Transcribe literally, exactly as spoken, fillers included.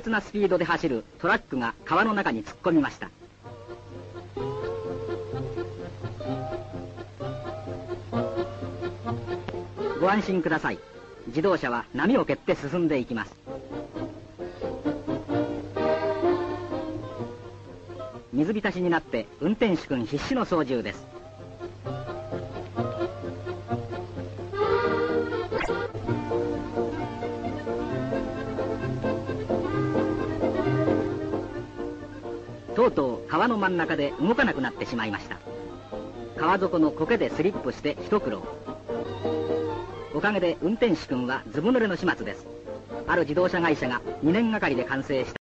烈なスピードで走るトラックが川の中に突っ込みました。ご安心ください。自動車は波を蹴って進んでいきます。水浸しになって運転手君必死の操縦です。とうとう川の真ん中で動かなくなってしまいました。川底の苔でスリップして一苦労。おかげで運転手君はずぶ濡れの始末です。ある自動車会社がにねんがかりで完成した